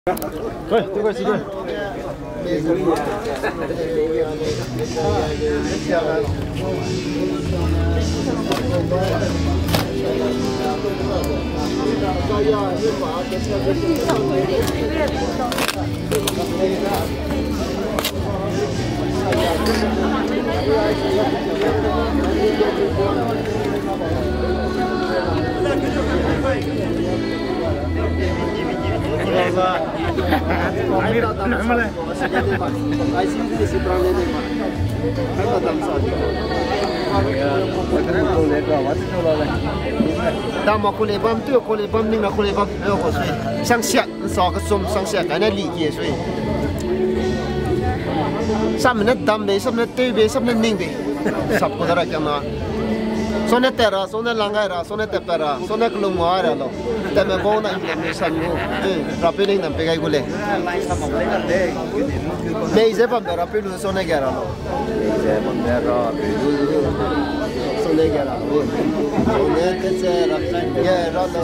对，这块是对。当毛苦力棒对苦力棒，另外苦力棒没有过水，上下少个松上下，干那理解水。上面的当呗，上面的对呗，上面的拧呗，啥不得了讲呢？Soalnya tera, soalnya langgar, soalnya tepera, soalnya keluar lo. Tapi mau nak ini sanu, rapi ni nampak kayak gule. Meja pun rapi dulu soalnya gara lo. Meja pun rapi dulu soalnya gara lo. Soalnya kerja rapi gara lo.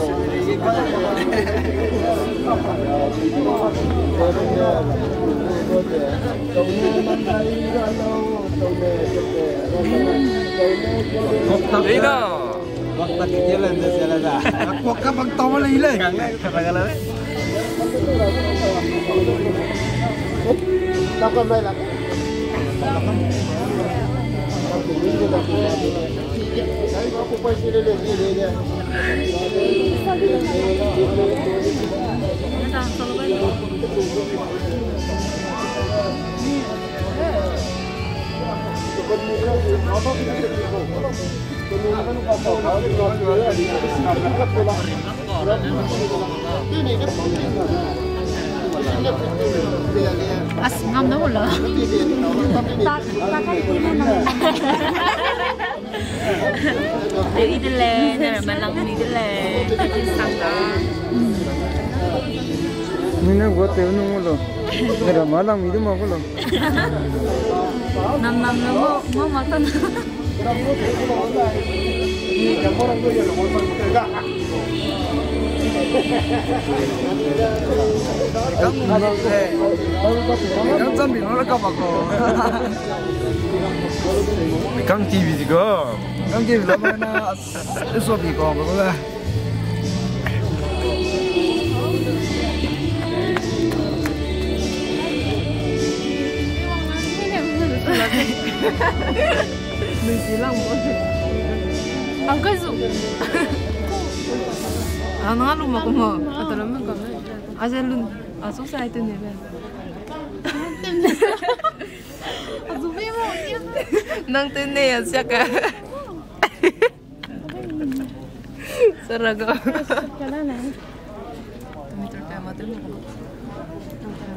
Lino. Waktu jalan dah jalan dah. Aku akan bang tahu lagi le. Kata-kata le. Takkan mai lah. Saya aku pasti dia dia. Ngâm đúng rồi. Ta cái gì này. Đi đi lên, này mà lần đi lên, đi sang đó. Mình có tiêu nung rồi. Này mà lần mình đi mua cái rồi. Năm nó mua tân. Căng chân bị nó cao bạc rồi. Căng chi bị gì cơ? Căng chi là mà nó số bị còn rồi. Mình chỉ lòng muốn. Ang cái gì? Ano nga lumako mo? Katalaman ka. Asalun, aso sa ito nila. Azubi mo. Nang tinay siya ka. Saraga. Tumitur tayo, matur mo.